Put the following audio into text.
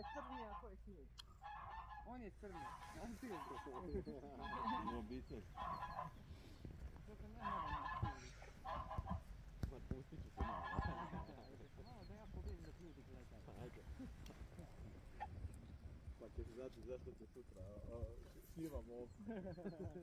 crni, a ko je snijeg? On je crni, on ti je U obitelj. Zato ne moram nastaviti. Pa pustit ću se malo. Malo da ja pobjegnem dok ljudi gledaju. Ajde. Pa ćeš znati zašto te sutra snimamo ovdje.